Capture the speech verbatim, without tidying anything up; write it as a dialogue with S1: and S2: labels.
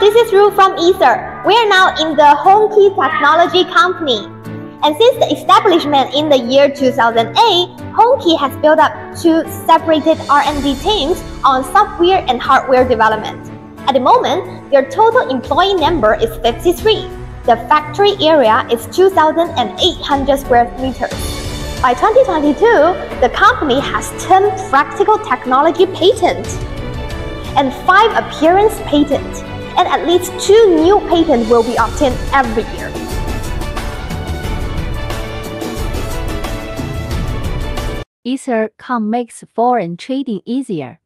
S1: this is Ru from Ether. We are now in the Hung-Kee technology company. And since the establishment in the year two thousand eight, Hung-Kee has built up two separated R and D teams on software and hardware development. At the moment, their total employee number is fifty-three. The factory area is two thousand eight hundred square meters. By twenty twenty-two, the company has ten practical technology patents and five appearance patents, and at least two new patents will be obtained every year.
S2: Ether dot com makes foreign trading easier.